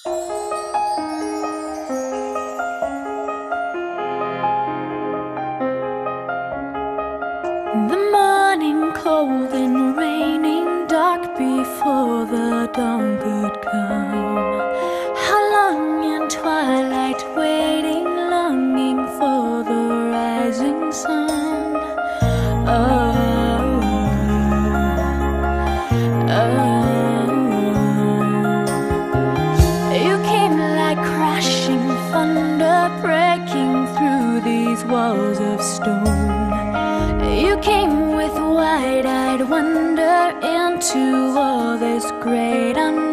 The morning cold and raining, dark before the dawn could come. How long in twilight waiting, longing for the rising sun. Oh, you came like crashing thunder, breaking through these walls of stone. You came with wide-eyed wonder into all this great unknown.